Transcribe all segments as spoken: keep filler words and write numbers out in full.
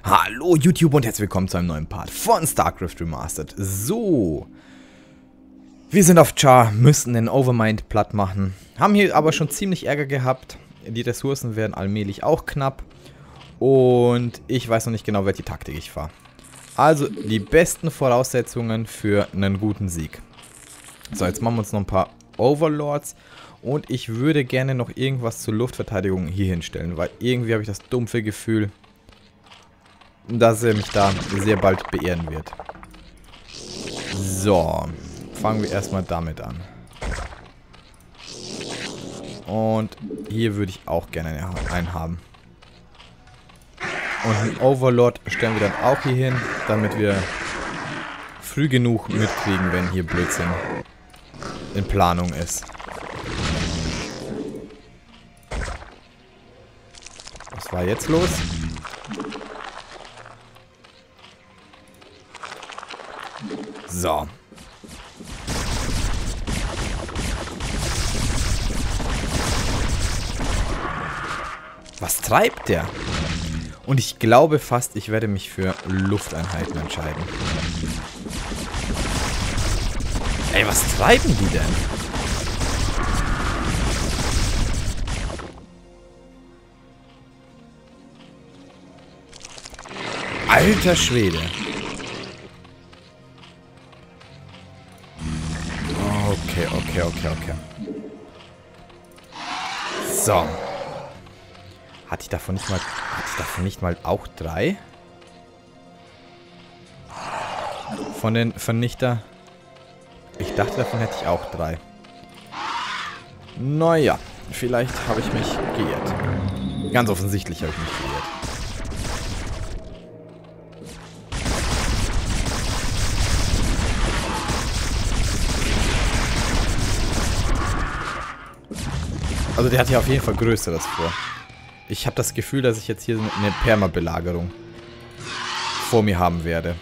Hallo YouTube und herzlich willkommen zu einem neuen Part von StarCraft Remastered. So, wir sind auf Char, müssen den Overmind platt machen. Haben hier aber schon ziemlich Ärger gehabt. Die Ressourcen werden allmählich auch knapp. Und ich weiß noch nicht genau, welche Taktik ich fahre. Also die besten Voraussetzungen für einen guten Sieg. So, jetzt machen wir uns noch ein paar Overlords. Und ich würde gerne noch irgendwas zur Luftverteidigung hier hinstellen. Weil irgendwie habe ich das dumpfe Gefühl, dass er mich da sehr bald beehren wird. So, fangen wir erstmal damit an. Und hier würde ich auch gerne einen haben. Und einen Overlord stellen wir dann auch hier hin, damit wir früh genug mitkriegen, wenn hier Blödsinn in Planung ist. Was war jetzt los? So. Was treibt der? Und ich glaube fast, ich werde mich für Lufteinheiten entscheiden. Ey, was treiben die denn? Alter Schwede. Okay, okay, okay, okay. So. Hatte ich davon nicht mal... Hatte ich davon nicht mal auch drei? Von den Vernichter? Ich dachte, davon hätte ich auch drei. Naja, vielleicht habe ich mich geirrt. Ganz offensichtlich habe ich mich geirrt. Also der hat ja auf jeden Fall Größeres vor. Ich habe das Gefühl, dass ich jetzt hier eine Perma-Belagerung vor mir haben werde.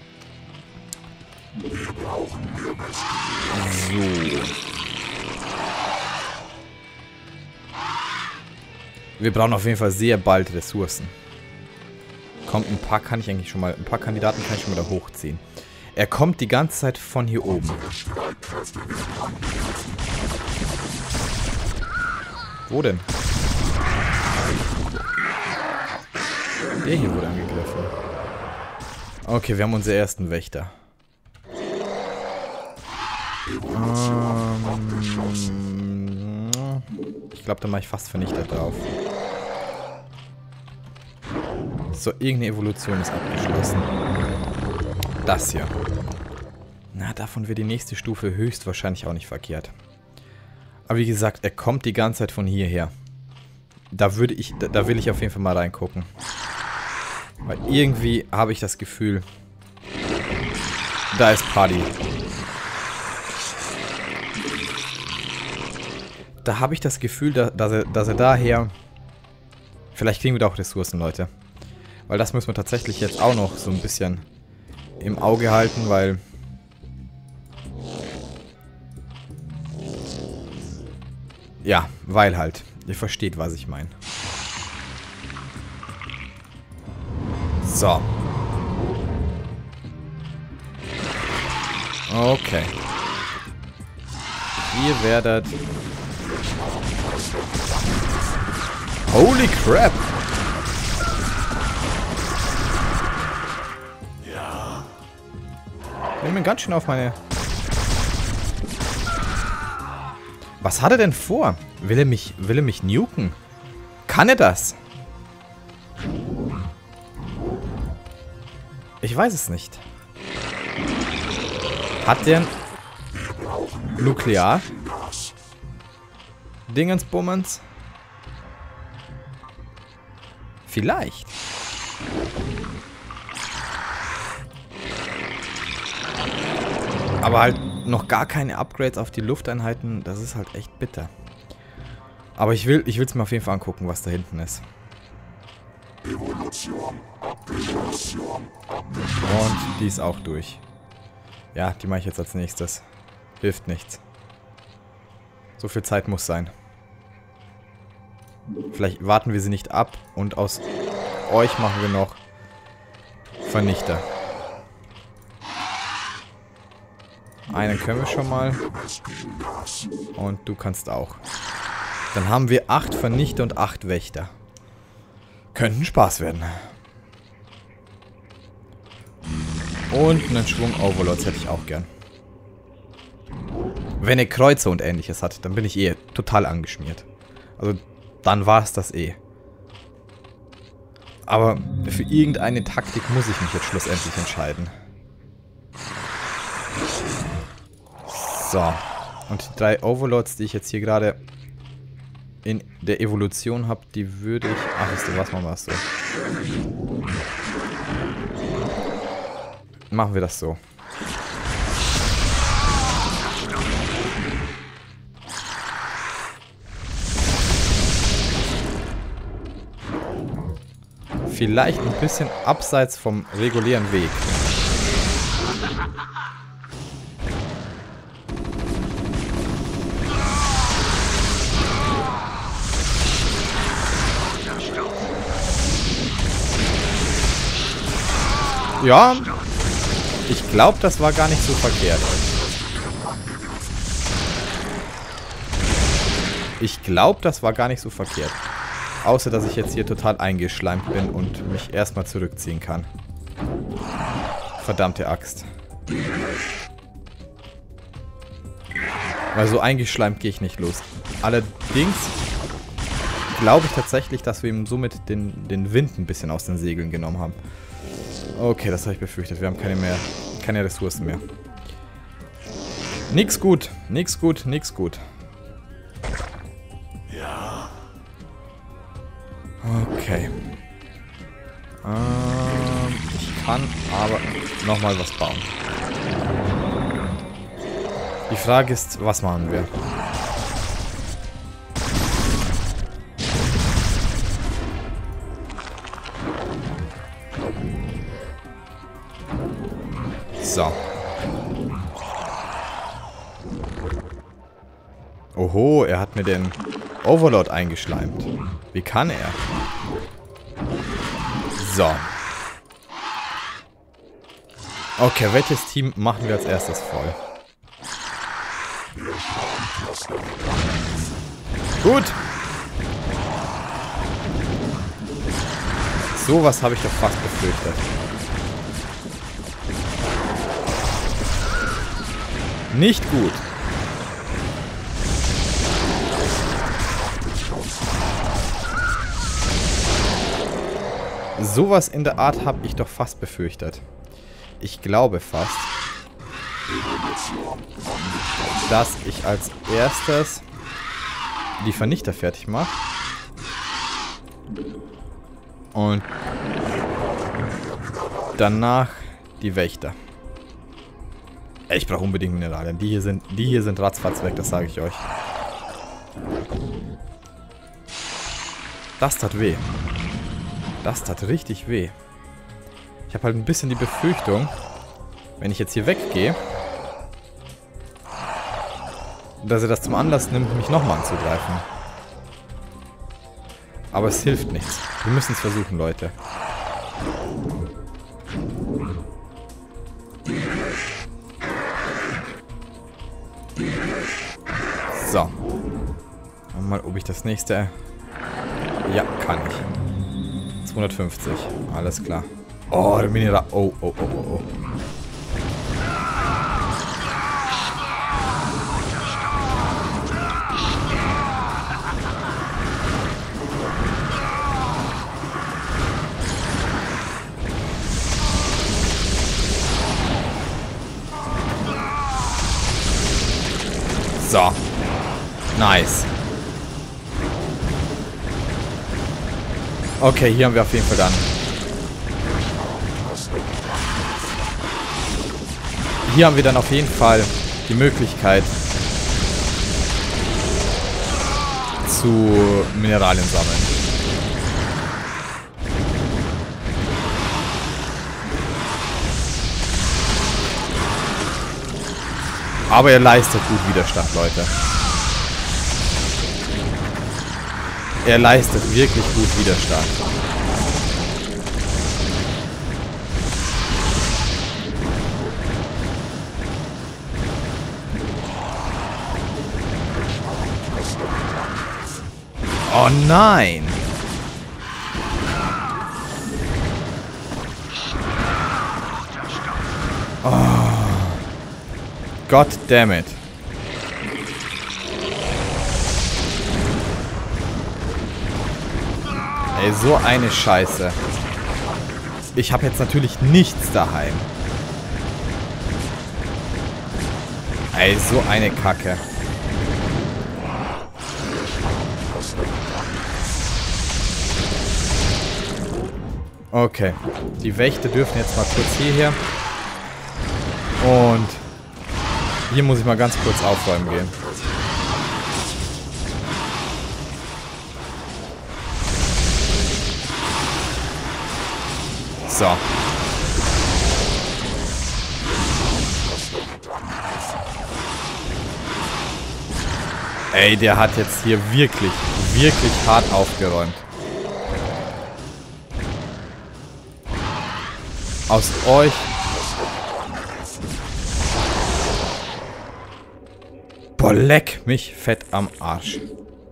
So. Wir brauchen auf jeden Fall sehr bald Ressourcen. Kommt, ein paar kann ich eigentlich schon mal, ein paar Kandidaten kann ich schon mal da hochziehen. Er kommt die ganze Zeit von hier oben. Wo denn? Der hier wurde angegriffen. Okay, wir haben unsere ersten Wächter. Ähm, ich glaube, da mache ich fast Vernichter drauf. So, irgendeine Evolution ist abgeschlossen. Das hier. Na, davon wäre die nächste Stufe höchstwahrscheinlich auch nicht verkehrt. Aber wie gesagt, er kommt die ganze Zeit von hierher. Da würde ich, da, da will ich auf jeden Fall mal reingucken. Weil irgendwie habe ich das Gefühl, da ist Party. Da habe ich das Gefühl, da, dass, er, dass er daher... Vielleicht kriegen wir da auch Ressourcen, Leute. Weil das müssen wir tatsächlich jetzt auch noch so ein bisschen im Auge halten, weil... Ja, weil halt. Ihr versteht, was ich meine. So. Okay. Ihr werdet... Holy crap! Ja. Ich nehme ganz schön auf meine... Was hat er denn vor? Will er mich, will er mich nuken? Kann er das? Ich weiß es nicht. Hat der ein Nuklear? Dingensbummens? Vielleicht. Aber halt noch gar keine Upgrades auf die Lufteinheiten, das ist halt echt bitter. Aber ich will ich will es mir auf jeden Fall angucken, was da hinten ist. Und die ist auch durch. Ja, die mache ich jetzt als nächstes. Hilft nichts. So viel Zeit muss sein. Vielleicht warten wir sie nicht ab und aus euch machen wir noch Vernichter. Einen können wir schon mal. Und du kannst auch. Dann haben wir acht Vernichter und acht Wächter. Könnten Spaß werden. Und einen Schwung Overlords hätte ich auch gern. Wenn er Kreuzer und ähnliches hat, dann bin ich eh total angeschmiert. Also, dann war es das eh. Aber für irgendeine Taktik muss ich mich jetzt schlussendlich entscheiden. So. Und die drei Overlords, die ich jetzt hier gerade in der Evolution habe, die würde ich... Ach, wisst ihr was, machen wir das so. Machen wir das so. Vielleicht ein bisschen abseits vom regulären Weg. Ja, ich glaube, das war gar nicht so verkehrt. Ich glaube, das war gar nicht so verkehrt. Außer, dass ich jetzt hier total eingeschleimt bin und mich erstmal zurückziehen kann. Verdammte Axt. Weil so eingeschleimt gehe ich nicht los. Allerdings glaube ich tatsächlich, dass wir ihm somit den, den Wind ein bisschen aus den Segeln genommen haben. Okay, das habe ich befürchtet. Wir haben keine mehr, keine Ressourcen mehr. Nix gut, nix gut, nix gut. Ja. Okay. Ähm, ich kann aber nochmal was bauen. Die Frage ist, was machen wir? So. Oho, er hat mir den Overlord eingeschleimt. Wie kann er? So. Okay, welches Team machen wir als erstes voll? Gut. Sowas habe ich doch fast befürchtet. Nicht gut. Sowas in der Art habe ich doch fast befürchtet. Ich glaube fast, dass ich als erstes die Vernichter fertig mache. Und danach die Wächter. Ich brauche unbedingt Mineralien. Die hier sind, die hier sind ratzfatz weg, das sage ich euch. Das tat weh. Das tat richtig weh. Ich habe halt ein bisschen die Befürchtung, wenn ich jetzt hier weggehe, dass er das zum Anlass nimmt, mich nochmal anzugreifen. Aber es hilft nichts. Wir müssen es versuchen, Leute. So. Mal, ob ich das nächste... Ja, kann ich. zweihundertfünfzig. Alles klar. Oh, der Mineral... Oh, oh, oh, oh, oh. So. Nice. Okay, hier haben wir auf jeden Fall dann... Hier haben wir dann auf jeden Fall die Möglichkeit zu Mineralien sammeln. Aber er leistet gut Widerstand, Leute. Er leistet wirklich gut Widerstand. Oh nein! Oh. God damn it. Ey, so eine Scheiße. Ich habe jetzt natürlich nichts daheim. Ey, so eine Kacke. Okay. Die Wächter dürfen jetzt mal kurz hierher. Und hier muss ich mal ganz kurz aufräumen gehen. So. Ey, der hat jetzt hier wirklich, wirklich hart aufgeräumt. Aus euch. Boah, leck mich fett am Arsch.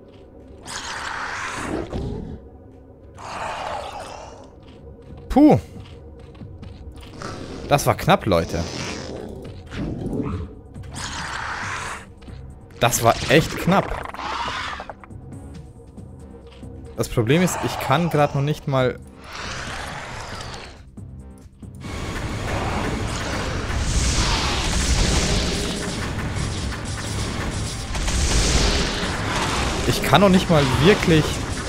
Puh. Das war knapp, Leute. Das war echt knapp. Das Problem ist, ich kann gerade noch nicht mal... Ich kann noch nicht mal wirklich...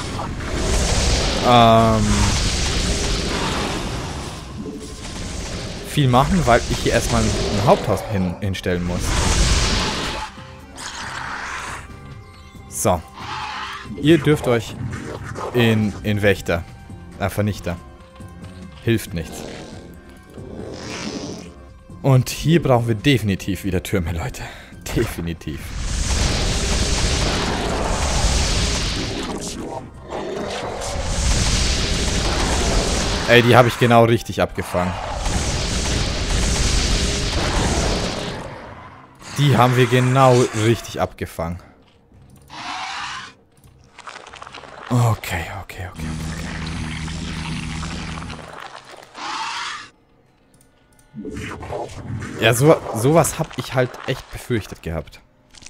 Ähm... viel machen, weil ich hier erstmal ein Haupthaus hin, hinstellen muss. So. Ihr dürft euch in, in Wächter. Äh, Vernichter. Hilft nichts. Und hier brauchen wir definitiv wieder Türme, Leute. Definitiv. Ey, die habe ich genau richtig abgefangen. Die haben wir genau richtig abgefangen. Okay, okay, okay, okay. Ja, so, sowas habe ich halt echt befürchtet gehabt.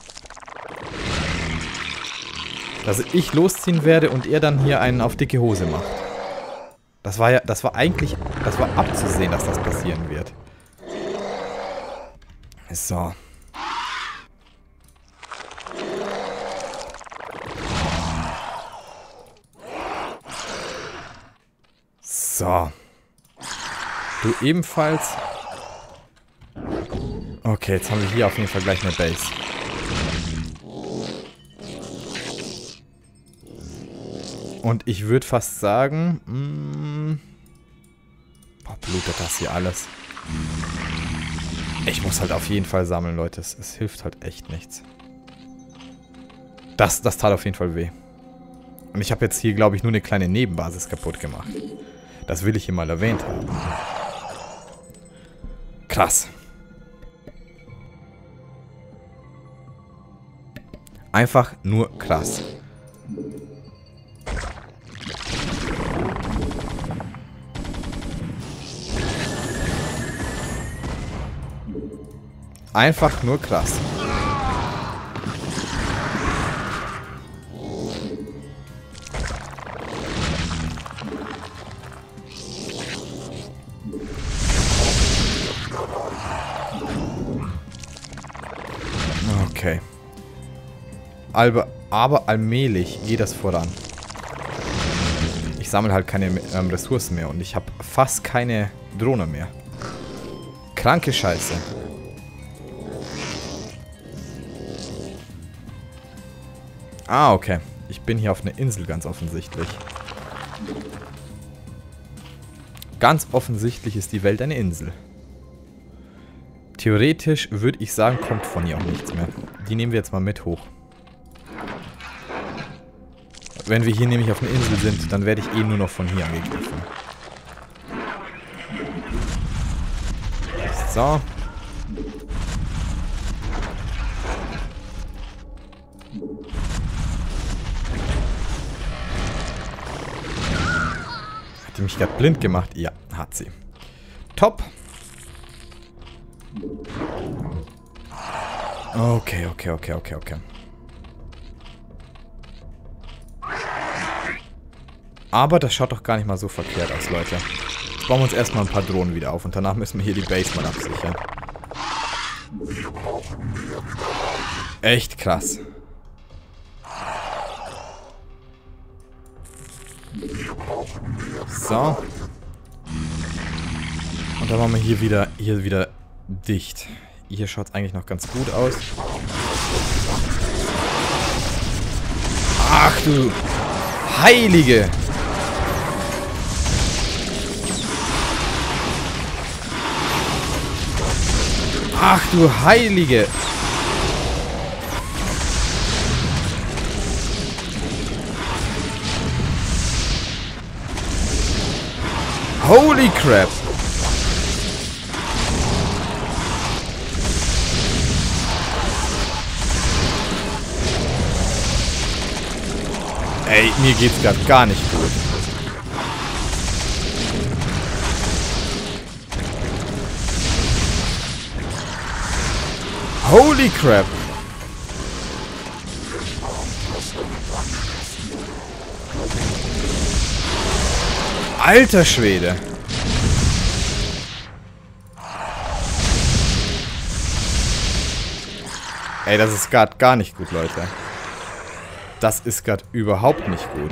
Dass ich losziehen werde und er dann hier einen auf dicke Hose macht. Das war ja, das war eigentlich, das war abzusehen, dass das passieren wird. So. So. Du ebenfalls. Okay, jetzt haben wir hier auf jeden Fall gleich eine Base. Und ich würde fast sagen... Mh, boah, blutet das hier alles. Ich muss halt auf jeden Fall sammeln, Leute. Es, es hilft halt echt nichts. Das, das tat auf jeden Fall weh. Und ich habe jetzt hier, glaube ich, nur eine kleine Nebenbasis kaputt gemacht. Das will ich hier mal erwähnt haben. Krass. Einfach nur krass. Einfach nur krass. Okay. Aber, aber allmählich geht das voran. Ich sammle halt keine ähm, Ressourcen mehr und ich habe fast keine Drohne mehr. Kranke Scheiße. Ah, okay. Ich bin hier auf einer Insel, ganz offensichtlich. Ganz offensichtlich ist die Welt eine Insel. Theoretisch würde ich sagen, kommt von hier auch nichts mehr. Die nehmen wir jetzt mal mit hoch. Wenn wir hier nämlich auf einer Insel sind, dann werde ich eh nur noch von hier angegriffen. So. mich gerade blind gemacht? Ja, hat sie. Top. Okay, okay, okay, okay, okay. Aber das schaut doch gar nicht mal so verkehrt aus, Leute. Jetzt bauen wir uns erstmal ein paar Drohnen wieder auf und danach müssen wir hier die Base mal absichern. Echt krass. So. Und dann machen wir hier wieder, hier wieder dicht. Hier schaut es eigentlich noch ganz gut aus. Ach du Heilige! Ach du Heilige! Holy crap! Ey, mir geht's gerade gar nicht gut. Holy crap! Alter Schwede! Ey, das ist gerade gar nicht gut, Leute. Das ist gerade überhaupt nicht gut.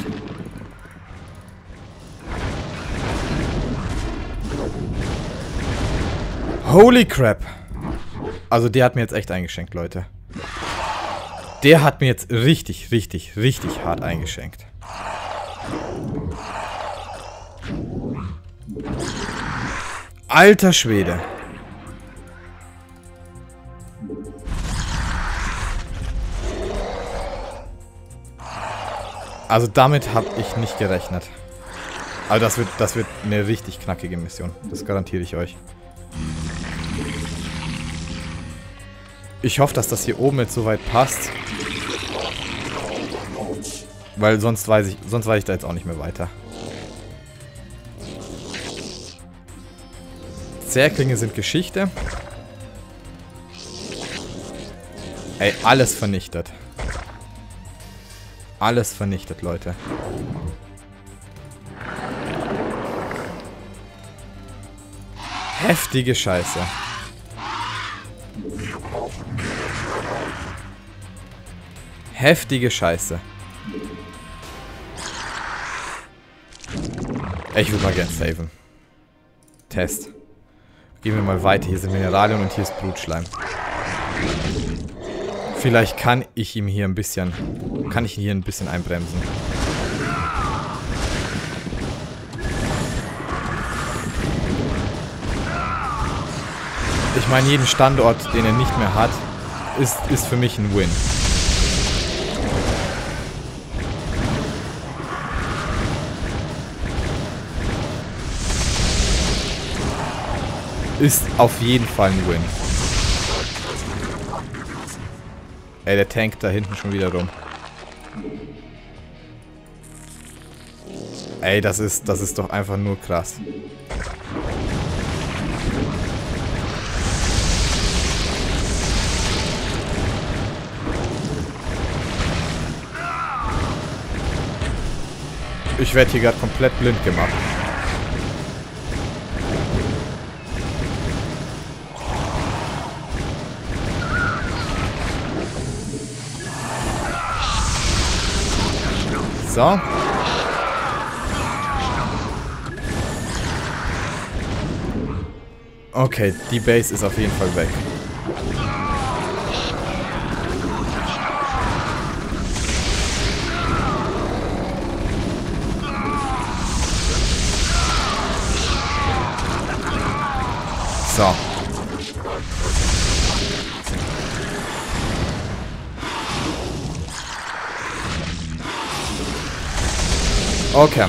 Holy crap! Also der hat mir jetzt echt eingeschenkt, Leute. Der hat mir jetzt richtig, richtig, richtig hart eingeschenkt. Alter Schwede. Also damit habe ich nicht gerechnet. Aber das wird, das wird eine richtig knackige Mission. Das garantiere ich euch. Ich hoffe, dass das hier oben jetzt soweit passt. Weil sonst weiß ich, sonst weiß ich da jetzt auch nicht mehr weiter. Zerklinge sind Geschichte. Ey, alles vernichtet. Alles vernichtet, Leute. Heftige Scheiße. Heftige Scheiße. Ich würde mal gern saven. Test. Gehen wir mal weiter. Hier sind Mineralien und hier ist Blutschleim. Vielleicht kann ich ihm hier ein bisschen... Kann ich ihn hier ein bisschen einbremsen. Ich meine, jeden Standort, den er nicht mehr hat, ist, ist für mich ein Win. Ist auf jeden Fall ein Win. Ey, der tankt da hinten schon wieder rum. Ey, das ist, das ist doch einfach nur krass. Ich werde hier gerade komplett blind gemacht. So. Okay, die Base ist auf jeden Fall weg. So. Okay.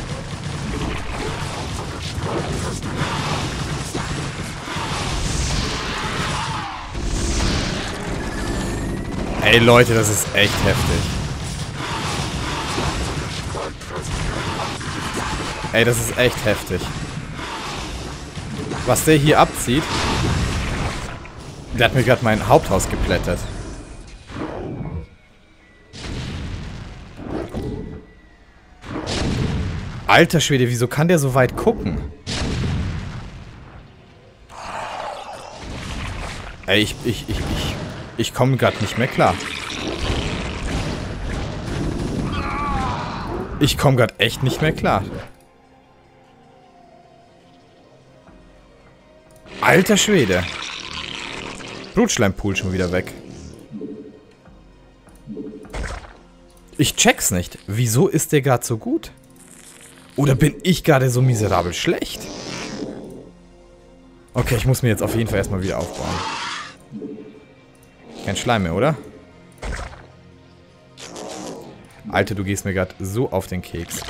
Ey Leute, das ist echt heftig. Ey, das ist echt heftig. Was der hier abzieht. Der hat mir gerade mein Haupthaus geplättet. Alter Schwede, wieso kann der so weit gucken? Ey, ich, ich, ich, ich, ich komme gerade nicht mehr klar. Ich komme gerade echt nicht mehr klar. Alter Schwede. Blutschleimpool schon wieder weg. Ich check's nicht. Wieso ist der gerade so gut? Oder bin ich gerade so miserabel schlecht? Okay, ich muss mir jetzt auf jeden Fall erstmal wieder aufbauen. Kein Schleim mehr, oder? Alter, du gehst mir gerade so auf den Keks.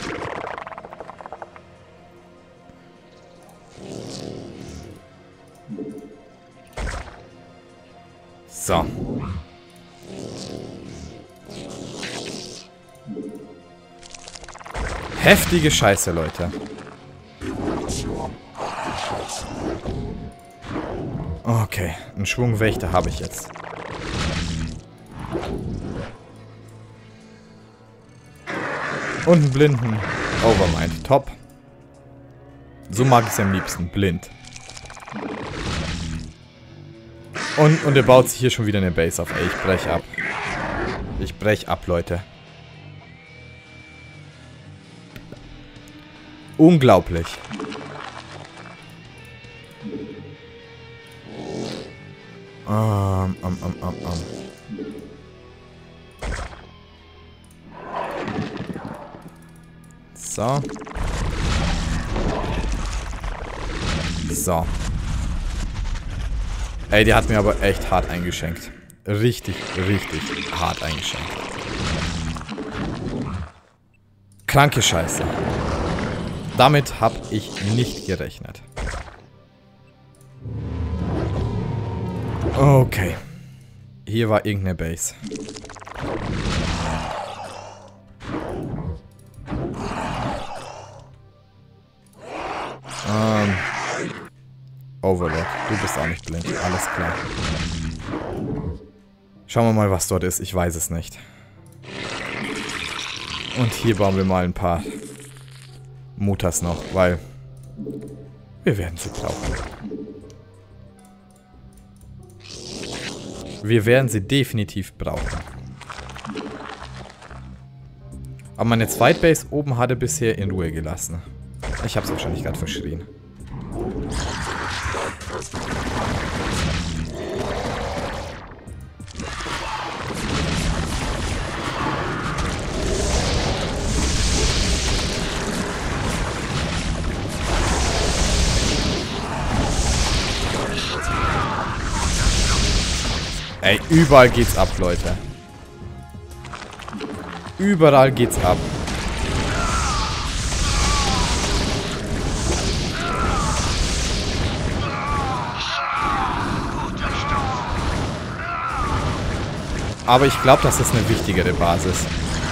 So. Heftige Scheiße, Leute. Okay, einen Schwung Wächter habe ich jetzt. Und einen blinden Overmind. Top. So mag ich es am liebsten. Blind. Und, und er baut sich hier schon wieder eine Base auf. Ey, ich brech ab. Ich brech ab, Leute. Unglaublich. Um, um, um, um, um. So. So. Ey, die hat mir aber echt hart eingeschenkt. Richtig, richtig hart eingeschenkt. Kranke Scheiße. Damit habe ich nicht gerechnet. Okay. Hier war irgendeine Base. Ähm. Overlord. Du bist auch nicht blind. Alles klar. Schauen wir mal, was dort ist. Ich weiß es nicht. Und hier bauen wir mal ein paar Mutas noch, weil wir werden sie brauchen. Wir werden sie definitiv brauchen. Aber meine Zweitbase oben hatte bisher in Ruhe gelassen. Ich habe es wahrscheinlich gerade verschrien. Ey, überall geht's ab, Leute. Überall geht's ab. Aber ich glaube, das ist eine wichtigere Basis.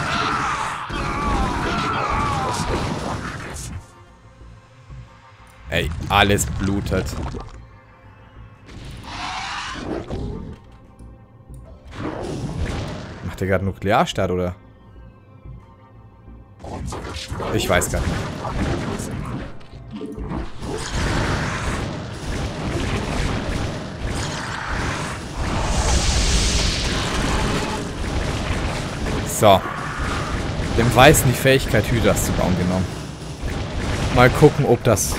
Ey, alles blutet. Macht der gerade Nuklearstart, oder? Ich weiß gar nicht. So. Dem Weißen die Fähigkeit, Hydras zu bauen, genommen. Mal gucken, ob das...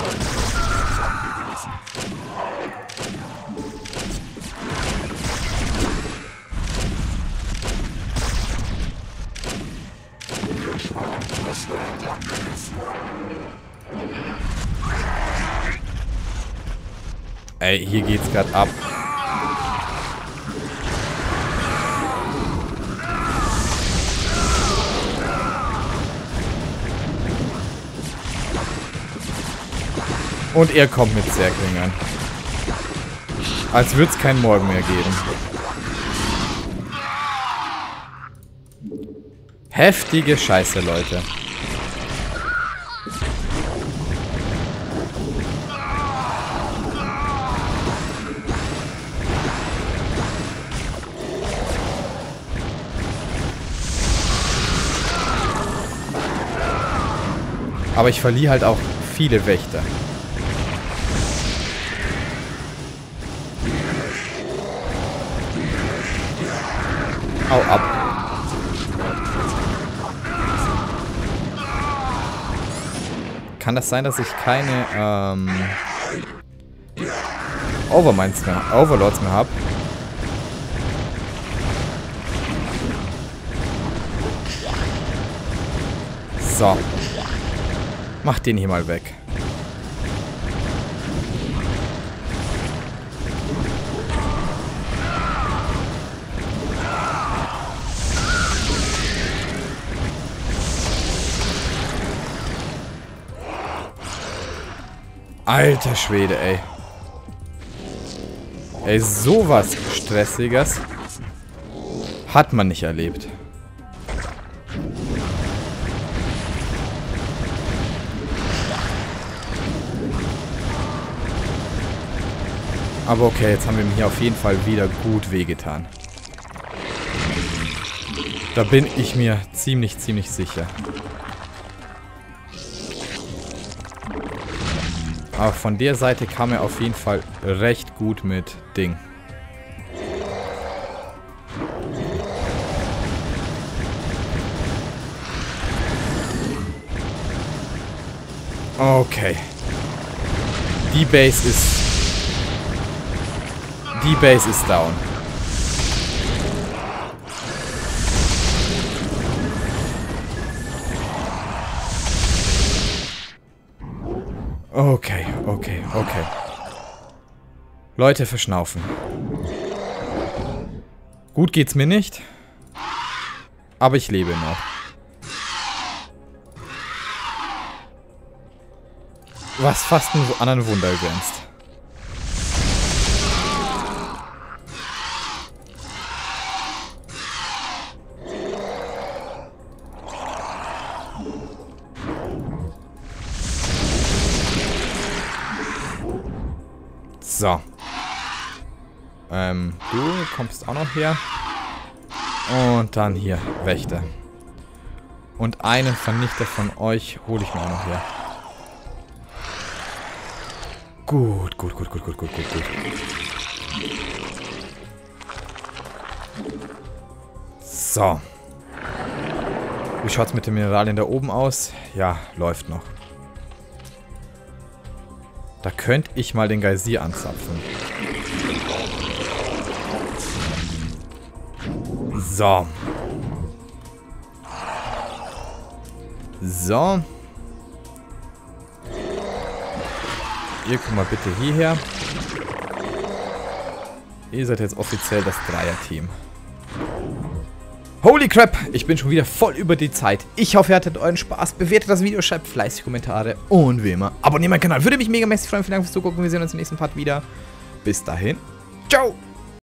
Ey, hier geht's gerade ab. Und er kommt mit Zerklingern. Als würde es keinen Morgen mehr geben. Heftige Scheiße, Leute. Aber ich verliere halt auch viele Wächter. Hau ab. Kann das sein, dass ich keine ähm, Overminds mehr, Overlords mehr habe? So. Mach den hier mal weg. Alter Schwede, ey. Ey, sowas Stressiges hat man nicht erlebt. Aber okay, jetzt haben wir mir hier auf jeden Fall wieder gut wehgetan. Da bin ich mir ziemlich, ziemlich sicher. Aber von der Seite kam er auf jeden Fall recht gut mit Ding. Okay. Die Base ist... Die Base ist down. Okay, okay, okay. Leute, verschnaufen. Gut geht's mir nicht. Aber ich lebe noch. Was fast ein, an ein Wunder grenzt. So. Ähm, du kommst auch noch her. Und dann hier, Wächter. Und einen Vernichter von euch hole ich mir auch noch her. Gut, gut, gut, gut, gut, gut, gut, gut. So. Wie schaut's mit den Mineralien da oben aus? Ja, läuft noch. Da könnte ich mal den Geysir anzapfen. So. So. Ihr kommt mal bitte hierher. Ihr seid jetzt offiziell das Dreier-Team. Holy crap, ich bin schon wieder voll über die Zeit. Ich hoffe, ihr hattet euren Spaß. Bewertet das Video, schreibt fleißig Kommentare und wie immer, abonniert meinen Kanal. Würde mich mega mäßig freuen. Vielen Dank fürs Zugucken. Wir sehen uns im nächsten Part wieder. Bis dahin. Ciao.